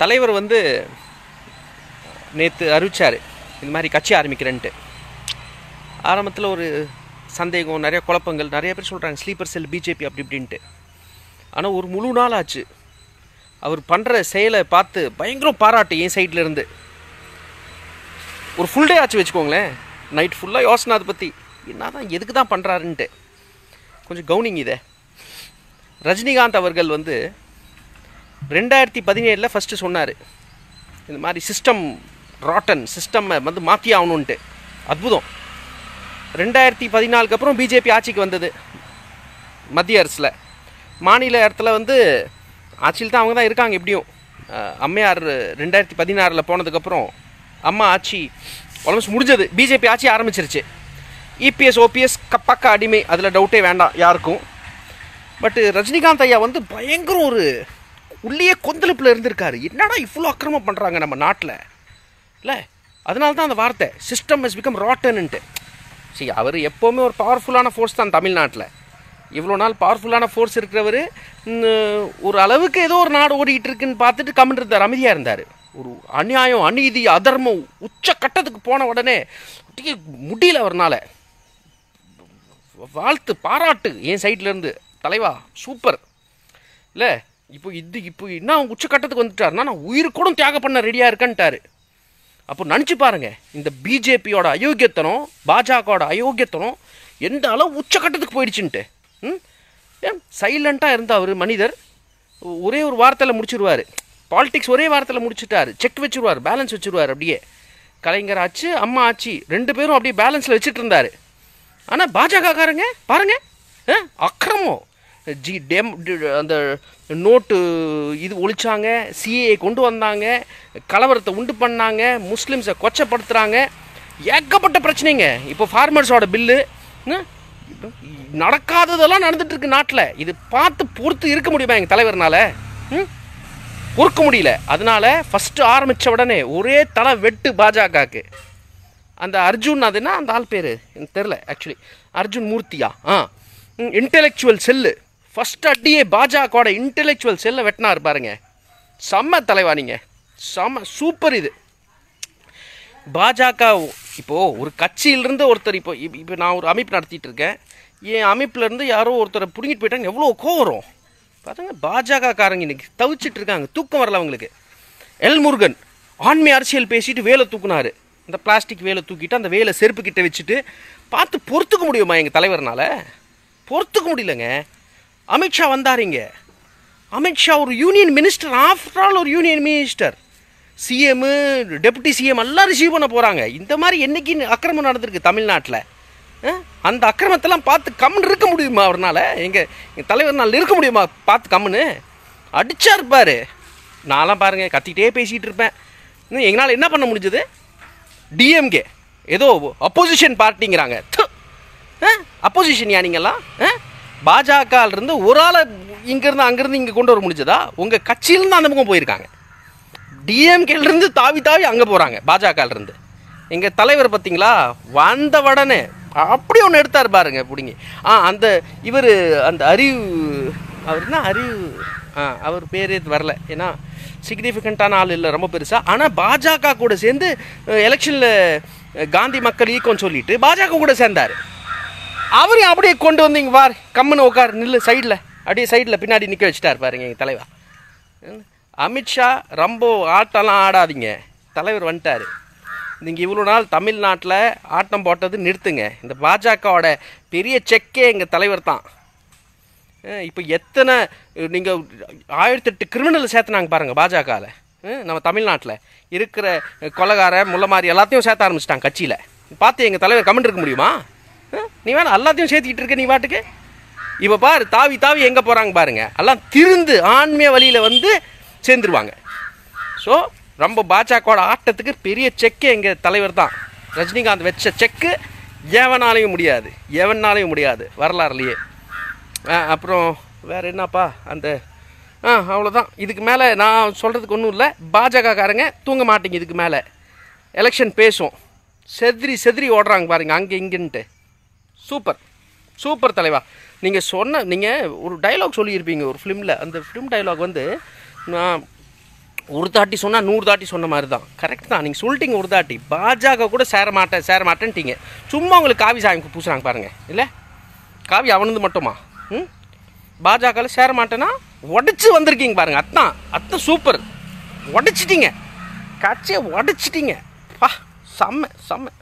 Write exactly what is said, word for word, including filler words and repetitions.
தலைவர் வந்து நேற்று அறிவிச்சார் இந்த மாதிரி கட்சி ஆரம்பிக்கிறேன்ட்டு. ஆரம்பத்தில் ஒரு சந்தேகம், நிறைய குழப்பங்கள், நிறைய பேர் சொல்கிறாங்க ஸ்லீப்பர் செல் பிஜேபி அப்படி இப்படின்ட்டு. ஆனால் ஒரு முழு நாள் ஆச்சு அவர் பண்ணுற செயலை பார்த்து பயங்கரம் பாராட்டு என் சைடில் இருந்து. ஒரு ஃபுல் டே ஆச்சு வச்சுக்கோங்களேன். நைட் ஃபுல்லாக யோசனை அதை பற்றி என்ன தான் எதுக்கு தான் பண்ணுறாருன்ட்டு. கொஞ்சம் கவுனிங் இதை. ரஜினிகாந்த் அவர்கள் வந்து ரெண்டாயிரத்தி பதினேழில் ஃபஸ்ட்டு சொன்னார் இந்த மாதிரி சிஸ்டம் ராட்டன் சிஸ்டம் வந்து மாற்றி ஆகணுன்ட்டு. அற்புதம். ரெண்டாயிரத்தி பதினாலுக்கு அப்புறம் பிஜேபி ஆட்சிக்கு வந்தது மத்திய அரசில். மாநில இடத்துல வந்து ஆட்சியில் தான் அவங்க தான் இருக்காங்க. எப்படியும் அம்மையார் ரெண்டாயிரத்தி பதினாறில் போனதுக்கப்புறம் அம்மா ஆட்சி ஆல்மோஸ்ட் முடிஞ்சது. பிஜேபி ஆட்சி ஆரம்பிச்சிருச்சு. இபிஎஸ் ஓபிஎஸ் பக்க அடிமை, அதில் டவுட்டே வேண்டாம் யாருக்கும். பட்டு ரஜினிகாந்த் ஐயா வந்து பயங்கரம் ஒரு உள்ளே கொந்தளிப்பில் இருந்திருக்காரு. என்னடா இவ்வளோ அக்கிரமம் பண்ணுறாங்க நம்ம நாட்டில் இல்லை. அதனால தான் அந்த வார்த்தை சிஸ்டம் ஹஸ் பிகம் ராட்டன்ன்ட்டு. சரி, அவர் எப்போவுமே ஒரு பவர்ஃபுல்லான ஃபோர்ஸ் தான் தமிழ்நாட்டில். இவ்வளோ நாள் பவர்ஃபுல்லான ஃபோர்ஸ் இருக்கிறவர் ஒரு அளவுக்கு ஏதோ ஒரு நாடு ஓடிக்கிட்டு இருக்குன்னு பார்த்துட்டு கம்மிட்டு இருந்தார், அமைதியாக இருந்தார். ஒரு அநியாயம், அநீதி, அதர்மம் உச்ச கட்டத்துக்கு போன உடனே முடியல அவர்னால. வாழ்த்து, பாராட்டு என் சைட்லேருந்து. தலைவா சூப்பர் இல்லை. இப்போ இது இப்போ என்ன அவங்க உச்சக்கட்டத்துக்கு வந்துட்டாருன்னா நான் உயிர் கூட தியாகம் பண்ண ரெடியாக இருக்கேன்ட்டாரு. அப்போ நினச்சி பாருங்கள், இந்த பிஜேபியோட அயோக்கியத்தனம், பாஜகவோட அயோக்கியத்தனம் எந்த அளவு உச்சக்கட்டத்துக்கு போயிடுச்சுன்ட்டு. ம் ஏன் சைலண்ட்டாக இருந்த அவர் மனிதர் ஒரே ஒரு வார்த்தையில் முடிச்சிருவார். பாலிடிக்ஸ் ஒரே வாரத்தில் முடிச்சுட்டார். Check வச்சுருவார், balance வச்சுருவார். அப்படியே கலைஞர் ஆச்சு, அம்மா ஆச்சு, ரெண்டு பேரும் அப்படியே பேலன்ஸில் வச்சுட்டு இருந்தார். ஆனால் பாஜகக்காரங்க பாருங்க, அக்கிரமம். ஜி டெம் அந்த நோட்டு இது ஒழிச்சாங்க, சிஏஏ கொண்டு வந்தாங்க, கலவரத்தை உண்டு பண்ணாங்க, முஸ்லீம்ஸை கொச்சப்படுத்துகிறாங்க, ஏகப்பட்ட பிரச்சனைங்க. இப்போ ஃபார்மர்ஸோட பில்லு நடக்காததெல்லாம் நடந்துட்டுருக்கு நாட்டில். இது பார்த்து பொறுத்து இருக்க முடியுமா எங்கள் தலைவர்னால? ம் பொறுக்க முடியல. அதனால ஃபஸ்ட்டு ஆரம்பித்த உடனே ஒரே தலை வெட்டு பாஜகவுக்கு. அந்த அர்ஜுன், அதுன்னா அந்த ஆள் பேர் எனக்கு தெரில ஆக்சுவலி, அர்ஜுன் மூர்த்தியா, ஆ இன்டெலெக்சுவல் செல்லு ஃபஸ்ட் அடியே பாஜகவோட இன்டெலெக்சுவல் செல்லை வெட்டினார் பாருங்க. செம்ம தலைவா நீங்கள், செம்ம சூப்பர். இது பாஜக இப்போது ஒரு கட்சியிலிருந்து ஒருத்தர், இப்போ இப்போ நான் ஒரு அமைப்பு நடத்திட்டு இருக்கேன், என் அமைப்புலேருந்து யாரோ ஒருத்தரை பிடிங்கிட்டு போயிட்டாங்க, எவ்வளோ கோவம் வரும் பார்த்துங்க. பாஜக காரங்க இன்னைக்கு தவிச்சிட்டு இருக்காங்க, தூக்கம் வரல அவங்களுக்கு. எல் முருகன் ஆண்மை அரசியல் பேசிட்டு வேலை தூக்குனாரு. அந்த பிளாஸ்டிக் வேலை தூக்கிட்டு அந்த வேலை செருப்பு கிட்ட வச்சுட்டு பார்த்து பொறுத்துக்க முடியுமா எங்கள் தலைவர்னால? பொறுத்துக்க முடியலங்க. அமித்ஷா வந்தாருங்க. அமித்ஷா ஒரு யூனியன் மினிஸ்டர், ஆஃப்டர் ஆல் ஒரு union minister. CM, deputy CM எல்லாம் ரிசீவ் பண்ண போகிறாங்க. இந்த மாதிரி என்னைக்கு அக்கிரமம் நடந்திருக்கு தமிழ்நாட்டில்? அந்த அக்கிரமத்தெல்லாம் பார்த்து கம்முன்னு இருக்க முடியுமா அவர்னால? எங்கள் எங்கள் தலைவர்னால் இருக்க முடியுமா பார்த்து கம்முன்னு? அடிச்சா இருப்பார். நான்லாம் பாருங்கள் கத்திக்கிட்டே பேசிகிட்டு இருப்பேன். இன்னும் எங்களால் என்ன பண்ண முடிஞ்சது? டிஎம்கே ஏதோ அப்போசிஷன் பார்ட்டிங்கிறாங்க. அப்போசிஷன் யா நீங்கள்லாம்? பாஜகலேருந்து ஒரு ஆளை இங்கேருந்து அங்கேருந்து இங்கே கொண்டு வர முடிஞ்சதா? உங்கள் கட்சியிலேருந்து அந்த பக்கம் போயிருக்காங்க. டிஎம்கேலேருந்து தாவி தாவி அங்கே போகிறாங்க பாஜகலேருந்து. எங்கள் தலைவர் பார்த்தீங்களா, வந்த உடனே அப்படி ஒன்று எடுத்தார் பாருங்க பிடிங்கி. ஆ அந்த இவர் அந்த அறிவு, அவர் என்ன அறிவு, ஆ அவர் பேரே வரல, ஏன்னா சிக்னிஃபிகண்ட்டான ஆள் இல்லை ரொம்ப பெருசாக. ஆனால் பாஜக கூட சேர்ந்து எலெக்ஷனில் காந்தி மக்கள் ஈக்கோன்னு சொல்லிட்டு பாஜக கூட சேர்ந்தார். அவரையும் அப்படியே கொண்டு வந்து இங்கே வார், கம்முன்னு உட்கார், நில்லு சைடில், அப்படியே சைடில் பின்னாடி நிற்க வச்சுட்டார் பாருங்க எங்கள் தலைவா. அமித்ஷா ரொம்ப ஆட்டெல்லாம் ஆடாதீங்க, தலைவர் வந்துட்டார். நீங்கள் இவ்வளோ நாள் தமிழ்நாட்டில் ஆட்டம் போட்டது நிறுத்துங்க. இந்த பாஜகவோட பெரிய செக்கே எங்கள் தலைவர் தான். இப்போ எத்தனை நீங்கள் ஆயிரத்தெட்டு கிரிமினல் சேர்த்துனாங்க பாருங்கள் பாஜகவில். நம்ம தமிழ்நாட்டில் இருக்கிற கொலகார முல்லை மாதிரி எல்லாத்தையும் சேர்த்த ஆரம்பிச்சிட்டாங்க கட்சியில். பார்த்து எங்கள் தலைவர் கமெண்ட் இருக்க முடியுமா? நீ வேணா எல்லாத்தையும் சேர்த்துக்கிட்டு இருக்க நீ வாட்டுக்கு. இப்போ பாரு தாவி தாவி எங்கே போகிறாங்க பாருங்கள். எல்லாம் திருந்து ஆன்மீக வழியில் வந்து சேர்ந்துருவாங்க. ஸோ ரொம்ப பாஜகவோட ஆட்டத்துக்கு பெரிய செக்கு எங்கள் தலைவர் தான். ரஜினிகாந்த் வச்ச செக்கு எவனாலையும் முடியாது, எவனாலையும் முடியாது வரலாறுலையே. அப்புறம் வேறு என்னப்பா அந்த ஆ அவ்வளோதான். இதுக்கு மேலே நான் சொல்கிறதுக்கு ஒன்றும் இல்லை. பாஜகக்காரங்க தூங்க மாட்டேங்க. இதுக்கு மேலே எலெக்ஷன் பேசும். செதிரி செதிரி ஓடுறாங்க பாருங்கள் அங்கே இங்கேன்ட்டு. சூப்பர் சூப்பர் தலைவா. நீங்கள் சொன்ன நீங்கள் ஒரு டைலாக் சொல்லியிருப்பீங்க ஒரு ஃபிலிமில். அந்த ஃபிலிம் டைலாக் வந்து நான் ஒரு தாட்டி சொன்னால் நூறு தாட்டி சொன்ன மாதிரி தான். கரெக்ட் தான், நீங்கள் சொல்லிட்டீங்க ஒரு தாட்டி. பாஜக கூட சேர மாட்டேன் சேர மாட்டேன்ட்டீங்க. சும்மா உங்களுக்கு காவி சாமி பூசுகிறாங்க பாருங்கள். இல்லை காவி அவனது மட்டுமா? ம் பாஜகவில் சேர மாட்டேன்னா உடச்சி வந்திருக்கீங்க பாருங்கள். அத்தான் அத்தான் சூப்பர். உடச்சிட்டிங்க, கட்சியை உடச்சிட்டிங்க. பா செம்ம செம்ம.